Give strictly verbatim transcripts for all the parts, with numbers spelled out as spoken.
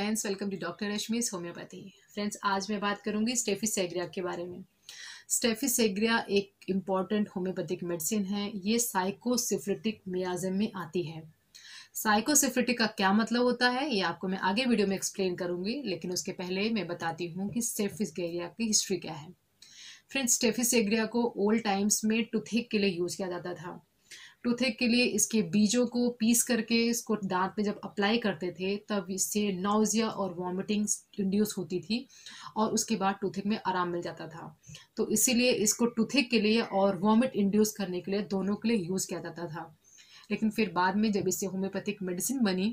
Friends, welcome to doctor Rashmi homeopathy. Friends, आज मैं बात करूंगी स्टेफिसेग्रिया के बारे में। स्टेफिसेग्रिया एक इम्पॉर्टेंट होम्योपैथिक मेडिसिन है। ये साइकोसिफिलिटिक मियाज्म में आती है। साइकोसिफिलिटिक का क्या मतलब होता है ये आपको मैं आगे वीडियो में एक्सप्लेन करूंगी, लेकिन उसके पहले मैं बताती हूँ कि स्टेफिसेग्रिया की हिस्ट्री क्या है। फ्रेंड्स, स्टेफिसेग्रिया को ओल्ड टाइम्स में टूथेक के लिए यूज किया जाता था। टूथेक के लिए इसके बीजों को पीस करके इसको दांत में जब अप्लाई करते थे तब इससे नॉजिया और वॉमिटिंग इंड्यूस होती थी और उसके बाद टूथेक में आराम मिल जाता था। तो इसीलिए इसको टूथेक के लिए और वॉमिट इंड्यूस करने के लिए दोनों के लिए यूज़ किया जाता था। लेकिन फिर बाद में जब इससे होम्योपैथिक मेडिसिन बनी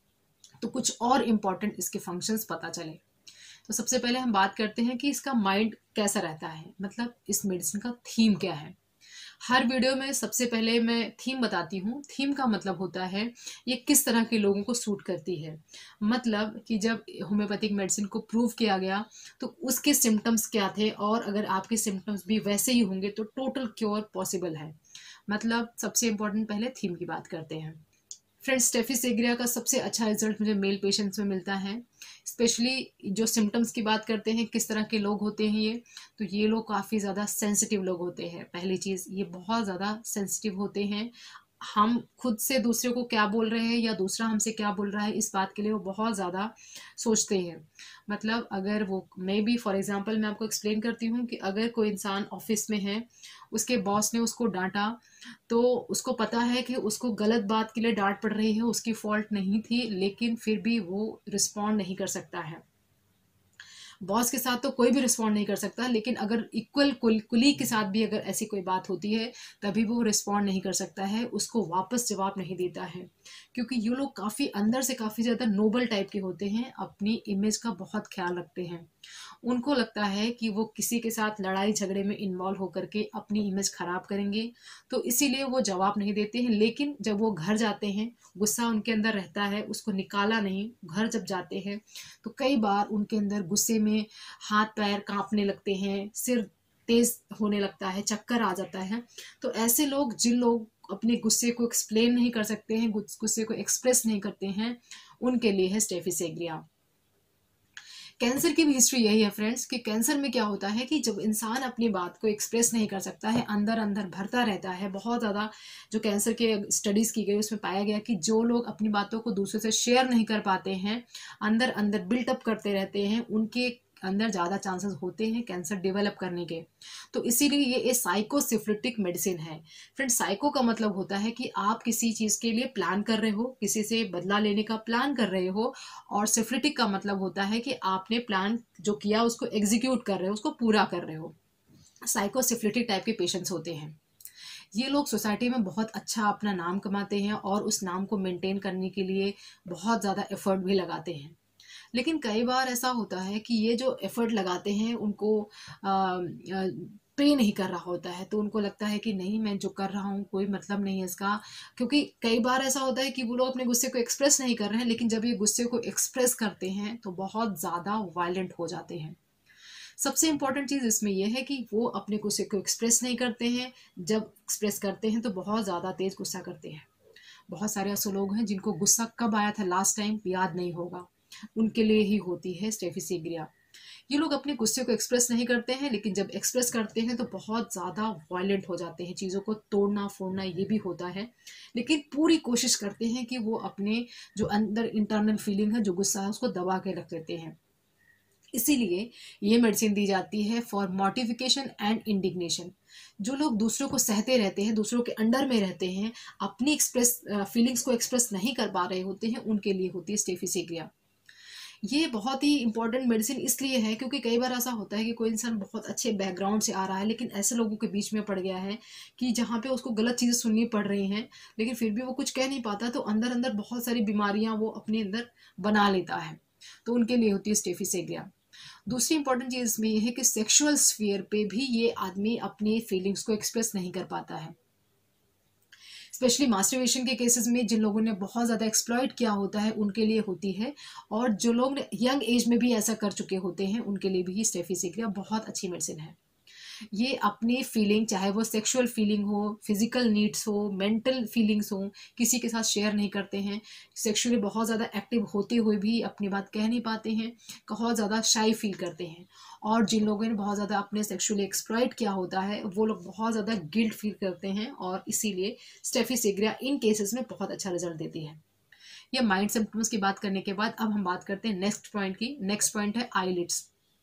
तो कुछ और इम्पॉर्टेंट इसके फंक्शंस पता चले। तो सबसे पहले हम बात करते हैं कि इसका माइंड कैसा रहता है, मतलब इस मेडिसिन का थीम क्या है। हर वीडियो में सबसे पहले मैं थीम बताती हूँ। थीम का मतलब होता है ये किस तरह के लोगों को सूट करती है। मतलब कि जब होम्योपैथिक मेडिसिन को प्रूव किया गया तो उसके सिम्टम्स क्या थे, और अगर आपके सिम्टम्स भी वैसे ही होंगे तो टोटल क्योर पॉसिबल है। मतलब सबसे इम्पोर्टेंट पहले थीम की बात करते हैं। फ्रेंड्स, स्टेफिसेग्रिया का सबसे अच्छा रिजल्ट मुझे मेल पेशेंट्स में मिलता है। स्पेशली जो सिम्टम्स की बात करते हैं, किस तरह के लोग होते हैं ये, तो ये लोग काफ़ी ज़्यादा सेंसिटिव लोग होते हैं। पहली चीज़, ये बहुत ज़्यादा सेंसिटिव होते हैं। हम खुद से दूसरे को क्या बोल रहे हैं या दूसरा हमसे क्या बोल रहा है, इस बात के लिए वो बहुत ज़्यादा सोचते हैं। मतलब अगर वो मे बी फॉर एग्जांपल मैं आपको एक्सप्लेन करती हूँ कि अगर कोई इंसान ऑफिस में है, उसके बॉस ने उसको डांटा तो उसको पता है कि उसको गलत बात के लिए डांट पड़ रही है, उसकी फॉल्ट नहीं थी, लेकिन फिर भी वो रिस्पॉन्ड नहीं कर सकता है। बॉस के साथ तो कोई भी रिस्पॉन्ड नहीं कर सकता, लेकिन अगर इक्वल कुली के साथ भी अगर ऐसी कोई बात होती है तभी वो रिस्पॉन्ड नहीं कर सकता है, उसको वापस जवाब नहीं देता है। क्योंकि ये लोग काफ़ी अंदर से काफ़ी ज़्यादा नोबल टाइप के होते हैं, अपनी इमेज का बहुत ख्याल रखते हैं। उनको लगता है कि वो किसी के साथ लड़ाई झगड़े में इन्वॉल्व होकर के अपनी इमेज खराब करेंगे, तो इसीलिए वो जवाब नहीं देते हैं। लेकिन जब वो घर जाते हैं, गुस्सा उनके अंदर रहता है, उसको निकाला नहीं। घर जब जाते हैं तो कई बार उनके अंदर गुस्से में हाथ पैर कांपने लगते हैं, सिर तेज होने लगता है, चक्कर आ जाता है। तो ऐसे लोग, जिन लोग अपने गुस्से को एक्सप्लेन नहीं कर सकते हैं, गुस्से को एक्सप्रेस नहीं करते हैं, उनके लिए है स्टेफिसेग्रिया। कैंसर की भी हिस्ट्री यही है फ्रेंड्स, कि कैंसर में क्या होता है कि जब इंसान अपनी बात को एक्सप्रेस नहीं कर सकता है, अंदर अंदर भरता रहता है। बहुत ज़्यादा जो कैंसर के स्टडीज़ की गई उसमें पाया गया कि जो लोग अपनी बातों को दूसरों से शेयर नहीं कर पाते हैं, अंदर अंदर बिल्टअप करते रहते हैं, उनके अंदर ज़्यादा चांसेस होते हैं कैंसर डेवलप करने के। तो इसीलिए ये एक साइकोसिफिलिटिक मेडिसिन है। फ्रेंड्स, साइको का मतलब होता है कि आप किसी चीज़ के लिए प्लान कर रहे हो, किसी से बदला लेने का प्लान कर रहे हो, और सिफिलिटिक का मतलब होता है कि आपने प्लान जो किया उसको एग्जीक्यूट कर रहे हो, उसको पूरा कर रहे हो। साइकोसिफिलिटिक टाइप के पेशेंट्स होते हैं। ये लोग सोसाइटी में बहुत अच्छा अपना नाम कमाते हैं और उस नाम को मेंटेन करने के लिए बहुत ज़्यादा एफर्ट भी लगाते हैं। लेकिन कई बार ऐसा होता है कि ये जो एफर्ट लगाते हैं उनको पे नहीं कर रहा होता है, तो उनको लगता है कि नहीं, मैं जो कर रहा हूँ कोई मतलब नहीं है इसका। क्योंकि कई बार ऐसा होता है कि वो लोग अपने गुस्से को एक्सप्रेस नहीं कर रहे हैं, लेकिन जब ये गुस्से को एक्सप्रेस करते हैं तो बहुत ज़्यादा वायलेंट हो जाते हैं। सबसे इम्पॉर्टेंट चीज़ इसमें यह है कि वो अपने गुस्से को एक्सप्रेस नहीं करते हैं। जब एक्सप्रेस करते हैं तो बहुत ज़्यादा तेज़ गुस्सा करते हैं। बहुत सारे ऐसे लोग हैं जिनको गुस्सा कब आया था लास्ट टाइम याद नहीं होगा, उनके लिए ही होती है स्टेफिसेग्रिया। ये लोग अपने गुस्से को एक्सप्रेस नहीं करते हैं, लेकिन जब एक्सप्रेस करते हैं तो बहुत ज़्यादा वायलेंट हो जाते हैं, चीज़ों को तोड़ना फोड़ना ये भी होता है। लेकिन पूरी कोशिश करते हैं कि वो अपने जो अंदर इंटरनल फीलिंग है, जो गुस्सा है, उसको दबा के रख लेते हैं। इसीलिए ये मेडिसिन दी जाती है फॉर मॉर्टिफिकेशन एंड इंडिग्नेशन। जो लोग दूसरों को सहते रहते हैं, दूसरों के अंडर में रहते हैं, अपनी एक्सप्रेस फीलिंग्स को एक्सप्रेस नहीं कर पा रहे होते हैं, उनके लिए होती है स्टेफिसेग्रिया। ये बहुत ही इंपॉर्टेंट मेडिसिन इसलिए है क्योंकि कई बार ऐसा होता है कि कोई इंसान बहुत अच्छे बैकग्राउंड से आ रहा है, लेकिन ऐसे लोगों के बीच में पड़ गया है कि जहाँ पे उसको गलत चीज़ें सुननी पड़ रही हैं, लेकिन फिर भी वो कुछ कह नहीं पाता, तो अंदर अंदर बहुत सारी बीमारियाँ वो अपने अंदर बना लेता है। तो उनके लिए होती है स्टेफिसेग्रिया। दूसरी इंपॉर्टेंट चीज़ इसमें यह है कि सेक्सुअल स्फीयर पे भी ये आदमी अपनी फीलिंग्स को एक्सप्रेस नहीं कर पाता है। स्पेशली मास्टरबेशन के केसेस में जिन लोगों ने बहुत ज़्यादा एक्सप्लॉइट किया होता है उनके लिए होती है, और जो लोग यंग एज में भी ऐसा कर चुके होते हैं उनके लिए भी स्टेफिसेग्रिया बहुत अच्छी मेडिसिन है। ये अपनी फीलिंग, चाहे वो सेक्सुअल फीलिंग हो, फिजिकल नीड्स हो, मेंटल फीलिंग्स हो, किसी के साथ शेयर नहीं करते हैं। सेक्सुअली बहुत ज़्यादा एक्टिव होते हुए भी अपनी बात कह नहीं पाते हैं, बहुत ज़्यादा शाई फील करते हैं। और जिन लोगों ने बहुत ज़्यादा अपने सेक्सुअली एक्सप्लॉइट किया होता है वो लोग बहुत ज़्यादा गिल्ट फील करते हैं, और इसीलिए स्टेफिसेग्रिया इन केसेस में बहुत अच्छा रिजल्ट देती है। ये माइंड सिम्टम्स की बात करने के बाद अब हम बात करते हैं नेक्स्ट पॉइंट की। नेक्स्ट पॉइंट है आईलिड्स।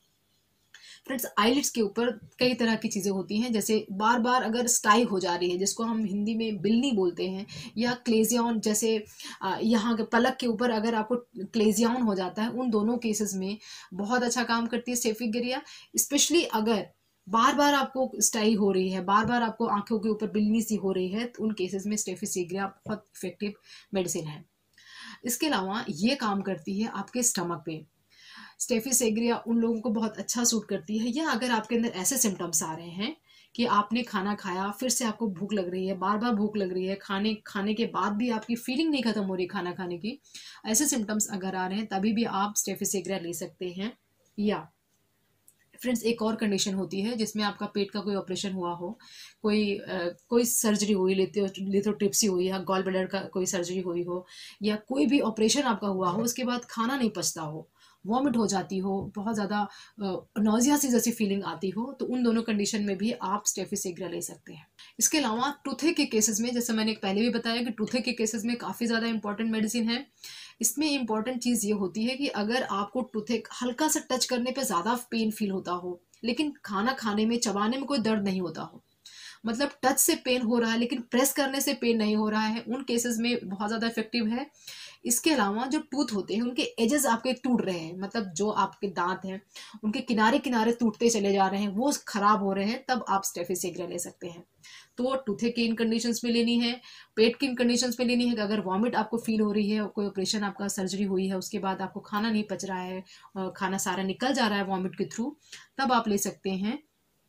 फ्रेंड्स, आईलिड्स के ऊपर कई तरह की चीज़ें होती हैं, जैसे बार बार अगर स्टाई हो जा रही है, जिसको हम हिंदी में बिल्ली बोलते हैं, या क्लेजियन, जैसे यहाँ के पलक के ऊपर अगर आपको क्लेजियन हो जाता है, उन दोनों केसेस में बहुत अच्छा काम करती है स्टेफिसेग्रिया। स्पेशली अगर बार बार आपको स्टाई हो रही है, बार बार आपको आंखों के ऊपर बिल्ली सी हो रही है, तो उन केसेस में स्टेफिसेग्रिया बहुत इफेक्टिव मेडिसिन है। इसके अलावा ये काम करती है आपके स्टमक पे। स्टेफिसेग्रिया उन लोगों को बहुत अच्छा सूट करती है, या अगर आपके अंदर ऐसे सिम्टम्स आ रहे हैं कि आपने खाना खाया, फिर से आपको भूख लग रही है, बार बार भूख लग रही है, खाने खाने के बाद भी आपकी फीलिंग नहीं खत्म हो रही खाना खाने की, ऐसे सिम्टम्स अगर आ रहे हैं तभी भी आप स्टेफिसेग्रिया ले सकते हैं। या फ्रेंड्स, एक और कंडीशन होती है जिसमें आपका पेट का कोई ऑपरेशन हुआ हो, कोई आ, कोई सर्जरी हुई, लिथो लिथोट्रिप्सी हुई, या गॉल ब्लैडर का कोई सर्जरी हुई हो, या कोई भी ऑपरेशन आपका हुआ हो, उसके बाद खाना नहीं पचता हो, वॉमिट हो जाती हो, बहुत ज़्यादा नोजिया सी जैसी फीलिंग आती हो, तो उन दोनों कंडीशन में भी आप स्टेफिसेग्रिया ले सकते हैं। इसके अलावा टूथेक के केसेस में, जैसे मैंने पहले भी बताया कि टूथेक के केसेस में काफ़ी ज़्यादा इंपॉर्टेंट मेडिसिन है। इसमें इंपॉर्टेंट चीज़ ये होती है कि अगर आपको टूथेक हल्का सा टच करने पे ज़्यादा पेन फील होता हो, लेकिन खाना खाने में, चबाने में कोई दर्द नहीं होता हो, मतलब टच से पेन हो रहा है लेकिन प्रेस करने से पेन नहीं हो रहा है, उन केसेस में बहुत ज़्यादा इफेक्टिव है। इसके अलावा जो टूथ होते हैं उनके एजेस आपके टूट रहे हैं, मतलब जो आपके दांत हैं उनके किनारे किनारे टूटते चले जा रहे हैं, वो खराब हो रहे हैं, तब आप स्टेफिसेग्रिया ले सकते हैं। तो टूथे की इन कंडीशंस में लेनी है, पेट की इन कंडीशंस में लेनी है कि अगर वॉमिट आपको फील हो रही है, कोई ऑपरेशन आपका सर्जरी हुई है, उसके बाद आपको खाना नहीं पच रहा है, खाना सारा निकल जा रहा है वॉमिट के थ्रू, तब आप ले सकते हैं।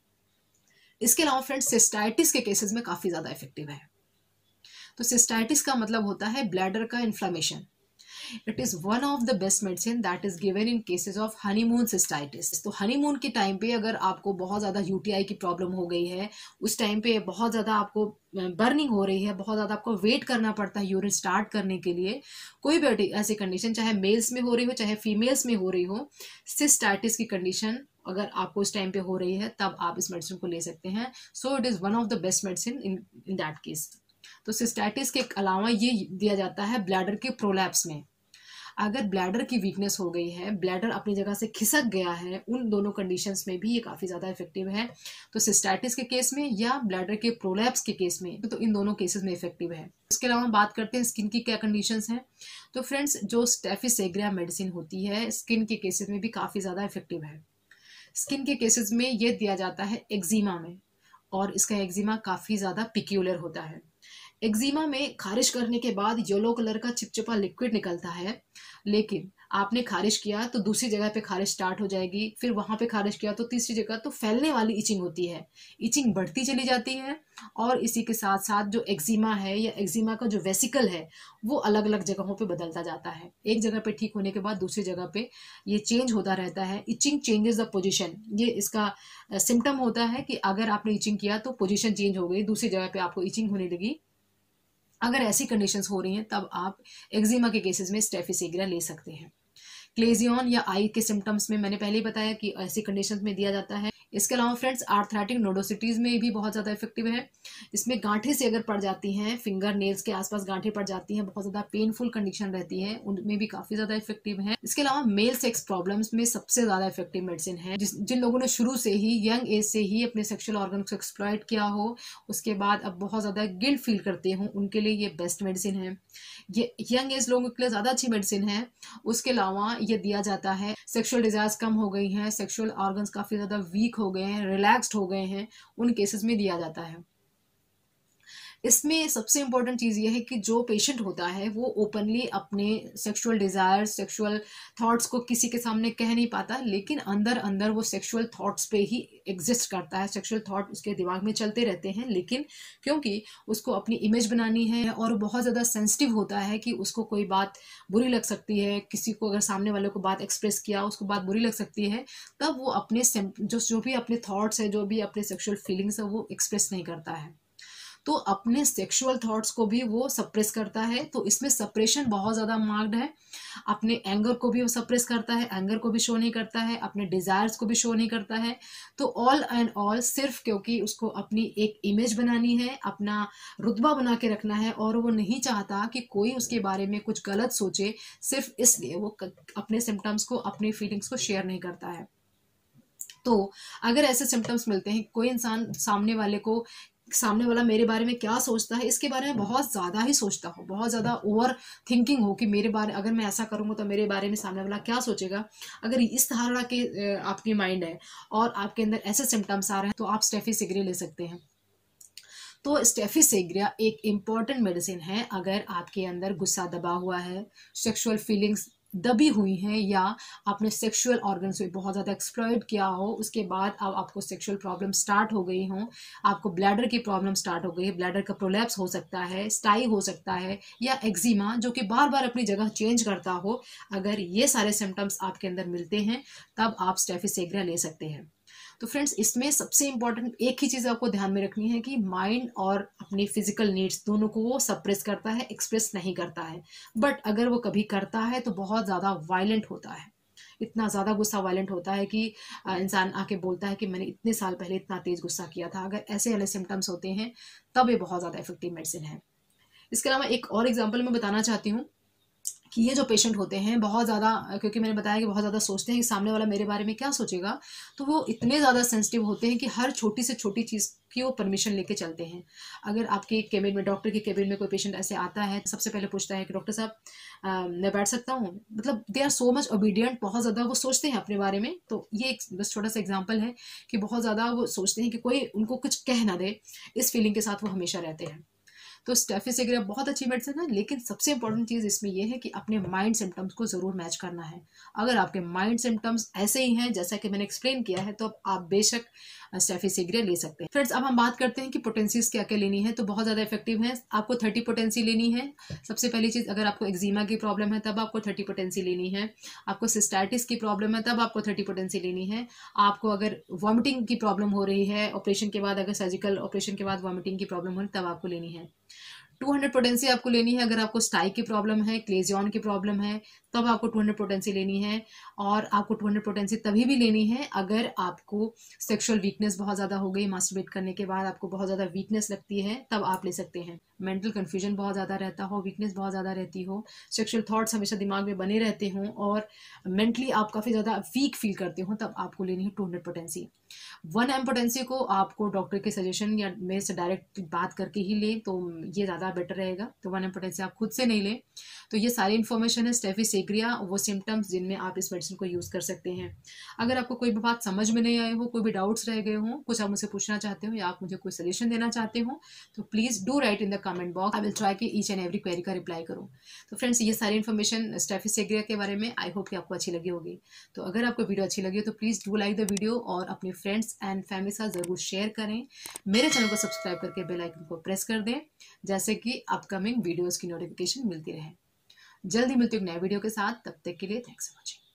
इसके अलावा फ्रेंड्स, सिस्टाइटिस के केसेस में काफ़ी ज़्यादा इफेक्टिव है। तो सिस्टाइटिस का मतलब होता है ब्लैडर का inflammation. It is one of the best medicine that is given in cases of honeymoon cystitis. तो हनीमून के टाइम पे अगर आपको बहुत ज़्यादा यूटीआई की प्रॉब्लम हो गई है, उस टाइम पे बहुत ज़्यादा आपको बर्निंग हो रही है, बहुत ज़्यादा आपको वेट करना पड़ता है यूरिन स्टार्ट करने के लिए, कोई भी ऐसी कंडीशन चाहे मेल्स में हो रही हो चाहे फीमेल्स में हो रही हो, सिस्टाइटिस की कंडीशन अगर आपको इस टाइम पे हो रही है, तब आप इस मेडिसिन को ले सकते हैं। So it is one of the best medicine in in that case. तो सिस्टाइटिस के अलावा ये दिया जाता है ब्लैडर के प्रोलैप्स में। अगर ब्लैडर की वीकनेस हो गई है, ब्लैडर अपनी जगह से खिसक गया है, उन दोनों कंडीशंस में भी ये काफ़ी ज़्यादा इफेक्टिव है। तो सिस्टाइटिस के केस में या ब्लैडर के प्रोलैप्स के केस में, तो इन दोनों केसेस में इफेक्टिव है। इसके अलावा बात करते हैं स्किन की क्या कंडीशंस हैं। तो फ्रेंड्स, जो स्टेफिसेग्रिया मेडिसिन होती है स्किन के केसेस में भी काफ़ी ज़्यादा इफेक्टिव है। स्किन के केसेस में ये दिया जाता है एक्जिमा में, और इसका एक्जिमा काफ़ी ज़्यादा पिक्यूलर होता है। एक्जिमा में खारिश करने के बाद येलो कलर का चिपचिपा लिक्विड निकलता है, लेकिन आपने खारिश किया तो दूसरी जगह पे खारिश स्टार्ट हो जाएगी, फिर वहाँ पे खारिश किया तो तीसरी जगह, तो फैलने वाली इचिंग होती है, इचिंग बढ़ती चली जाती है। और इसी के साथ साथ जो एक्जिमा है या एक्जिमा का जो वेसिकल है वो अलग अलग जगहों पे बदलता जाता है। एक जगह पे ठीक होने के बाद दूसरी जगह पे ये चेंज होता रहता है। इचिंग चेंजेस द पोजिशन, ये इसका सिम्टम होता है कि अगर आपने इचिंग किया तो पोजिशन चेंज हो गई, दूसरी जगह पे आपको इचिंग होने लगी। अगर ऐसी कंडीशंस हो रही हैं तब आप एक्जिमा के केसेस में स्टेफिसेग्रिया ले सकते हैं। क्लेजियन या आई के सिम्टम्स में मैंने पहले ही बताया कि ऐसी कंडीशंस में दिया जाता है। इसके अलावा फ्रेंड्स, आर्थराइटिक नोडोसिटीज में भी बहुत ज़्यादा इफेक्टिव है। इसमें गांठें से अगर पड़ जाती हैं, फिंगर नेल्स के आसपास गांठें पड़ जाती हैं, बहुत ज़्यादा पेनफुल कंडीशन रहती है, उनमें भी काफ़ी ज़्यादा इफेक्टिव है। इसके अलावा मेल सेक्स प्रॉब्लम्स में सबसे ज़्यादा इफेक्टिव मेडिसिन है। जिस जिन लोगों ने शुरू से ही यंग एज से ही अपने सेक्शुअल ऑर्गन को एक्सप्लॉइट किया हो, उसके बाद अब बहुत ज़्यादा गिल्ट फील करते हो, उनके लिए ये बेस्ट मेडिसिन है। ये यंग एज लोगों के लिए ज़्यादा अच्छी मेडिसिन है। उसके अलावा ये दिया जाता है, सेक्सुअल डिजायर्स कम हो गई हैं, सेक्सुअल ऑर्गन्स काफ़ी ज़्यादा वीक हो गए हैं, रिलैक्स्ड हो गए हैं, उन केसेस में दिया जाता है। इसमें सबसे इम्पोर्टेंट चीज़ ये है कि जो पेशेंट होता है वो ओपनली अपने सेक्सुअल डिज़ायर्स, सेक्सुअल थॉट्स को किसी के सामने कह नहीं पाता, लेकिन अंदर अंदर वो सेक्सुअल थॉट्स पे ही एग्जिस्ट करता है। सेक्सुअल थॉट उसके दिमाग में चलते रहते हैं, लेकिन क्योंकि उसको अपनी इमेज बनानी है और बहुत ज़्यादा सेंसिटिव होता है कि उसको कोई बात बुरी लग सकती है, किसी को अगर सामने वाले को बात एक्सप्रेस किया उसको बात बुरी लग सकती है, तब वो अपने जो जो भी अपने थॉट्स है, जो भी अपने सेक्सुअल फीलिंग्स है, वो एक्सप्रेस नहीं करता है। तो अपने सेक्सुअल थॉट्स को भी वो सप्रेस करता है। तो इसमें सप्रेशन बहुत ज़्यादा मार्क्ड है। अपने एंगर को भी वो सप्रेस करता है, एंगर को भी शो नहीं करता है, अपने डिज़ायर्स को भी शो नहीं करता है। तो ऑल एंड ऑल सिर्फ क्योंकि उसको अपनी एक इमेज बनानी है, अपना रुतबा बना के रखना है, और वो नहीं चाहता कि कोई उसके बारे में कुछ गलत सोचे, सिर्फ इसलिए वो अपने सिम्टम्स को, अपनी फीलिंग्स को शेयर नहीं करता है। तो अगर ऐसे सिम्टम्स मिलते हैं, कोई इंसान सामने वाले को सामने वाला मेरे बारे में क्या सोचता है इसके बारे में बहुत ज़्यादा ही सोचता हो, बहुत ज़्यादा ओवर थिंकिंग हो कि मेरे बारे अगर मैं ऐसा करूँगा तो मेरे बारे में सामने वाला क्या सोचेगा, अगर इस धारणा के आपकी माइंड है और आपके अंदर ऐसे सिम्टम्स आ रहे हैं, तो आप स्टेफिसेग्रिया ले सकते हैं। तो स्टेफिसेग्रिया एक इम्पॉर्टेंट मेडिसिन है। अगर आपके अंदर गुस्सा दबा हुआ है, सेक्सुअल फीलिंग्स दबी हुई हैं, या आपने सेक्सुअल ऑर्गन्स को बहुत ज़्यादा एक्सप्लॉइट किया हो, उसके बाद अब आपको सेक्सुअल प्रॉब्लम स्टार्ट हो गई हो, आपको ब्लैडर की प्रॉब्लम स्टार्ट हो गई है, ब्लैडर का प्रोलैप्स हो सकता है, स्टाई हो सकता है, या एक्जिमा जो कि बार बार अपनी जगह चेंज करता हो, अगर ये सारे सिम्टम्स आपके अंदर मिलते हैं, तब आप स्टेफिसेग्रिया ले सकते हैं। तो फ्रेंड्स, इसमें सबसे इंपॉर्टेंट एक ही चीज़ आपको ध्यान में रखनी है कि माइंड और अपनी फिजिकल नीड्स दोनों को वो सप्रेस करता है, एक्सप्रेस नहीं करता है। बट अगर वो कभी करता है तो बहुत ज़्यादा वायलेंट होता है, इतना ज़्यादा गुस्सा वायलेंट होता है कि इंसान आके बोलता है कि मैंने इतने साल पहले इतना तेज़ गुस्सा किया था। अगर ऐसे वाले सिम्टम्स होते हैं तब ये बहुत ज़्यादा इफेक्टिव मेडिसिन है। इसके अलावा एक और एग्जाम्पल मैं बताना चाहती हूँ कि ये जो पेशेंट होते हैं बहुत ज़्यादा, क्योंकि मैंने बताया कि बहुत ज़्यादा सोचते हैं कि सामने वाला मेरे बारे में क्या सोचेगा, तो वो इतने ज़्यादा सेंसिटिव होते हैं कि हर छोटी से छोटी चीज़ की वो परमिशन लेके चलते हैं। अगर आपके केबिन में, डॉक्टर के केबिन में कोई पेशेंट ऐसे आता है, सबसे पहले पूछता है कि डॉक्टर साहब मैं बैठ सकता हूँ, मतलब they are so much obedient, बहुत ज़्यादा वो सोचते हैं अपने बारे में। तो ये एक बस छोटा सा एग्जाम्पल है कि बहुत ज़्यादा वो सोचते हैं कि कोई उनको कुछ कह ना दे, इस फीलिंग के साथ वो हमेशा रहते हैं। तो स्टेफिसेग्रिया बहुत अच्छी मेडिसिन है, लेकिन सबसे इंपॉर्टेंट चीज़ इसमें यह है कि अपने माइंड सिम्टम्स को ज़रूर मैच करना है। अगर आपके माइंड सिम्टम्स ऐसे ही हैं जैसा कि मैंने एक्सप्लेन किया है, तो आप बेशक स्टेफिसेग्रिया ले सकते हैं। फ्रेंड्स, अब हम बात करते हैं कि पोटेंसीज क्या क्या लेनी है। तो बहुत ज़्यादा इफेक्टिव है, आपको थर्टी पोटेंसी लेनी है। सबसे पहली चीज़, अगर आपको एक्जिमा की प्रॉब्लम है तब आपको थर्टी पोटेंसी लेनी है। आपको सिस्टाइटिस की प्रॉब्लम है तब आपको थर्टी पोटेंसी लेनी है। आपको अगर वॉमिटिंग की प्रॉब्लम हो रही है ऑपरेशन के बाद, अगर सर्जिकल ऑपरेशन के बाद वॉमिटिंग की प्रॉब्लम हो रही है, तब आपको लेनी है। टू हंड्रेड पोटेंसी आपको लेनी है अगर आपको स्टाई की प्रॉब्लम है, क्लेजियन की प्रॉब्लम है, तब आपको टू हंड्रेड पोटेंसी लेनी है। और आपको टू हंड्रेड पोटेंसी तभी भी लेनी है अगर आपको सेक्सुअल वीकनेस बहुत ज़्यादा हो गई, मास्टरबेट करने के बाद आपको बहुत ज़्यादा वीकनेस लगती है, तब आप ले सकते हैं। मेंटल कन्फ्यूजन बहुत ज़्यादा रहता हो, वीकनेस बहुत ज़्यादा रहती हो, सेक्सुअल थॉट्स हमेशा दिमाग में बने रहते हों, और मेंटली आप काफ़ी ज़्यादा वीक फील करते हो, तब आपको लेनी है two hundred potency. One M potency को आपको डॉक्टर के सजेशन या मेरे से डायरेक्ट बात करके ही लें, तो ये ज़्यादा बेटर रहेगा। तो वन एम पोटेंसी आप खुद से नहीं लें। तो ये सारी इन्फॉर्मेशन है स्टेफिसेग्रिया, वो सिम्टम्स जिनमें आप इस मेडिसिन को यूज़ कर सकते हैं। अगर आपको कोई भी बात समझ में नहीं आए हो, कोई भी डाउट्स रह गए हों, कुछ आप मुझसे पूछना चाहते हो या आप मुझे कोई सजेशन देना चाहते हो, तो please do write in the comment box. I will try कि ईच एंड एवरी क्वेरी का रिप्लाई करूँ। तो फ्रेंड्स, ये सारी इन्फॉर्मेशन स्टेफिसेग्रिया के बारे में आई होप कि आपको अच्छी लगी होगी। तो अगर आपको वीडियो अच्छी लगी हो तो please do like the video और अपने फ्रेंड्स एंड फैमिली साथ ज़रूर शेयर करें। मेरे चैनल को सब्सक्राइब करके बेल आइकन को प्रेस कर दें, जैसे कि अपकमिंग वीडियोज़ की नोटिफिकेशन मिलती रहे। जल्दी मिलती हूँ एक नए वीडियो के साथ, तब तक के लिए थैंक्स फॉर वॉचिंग।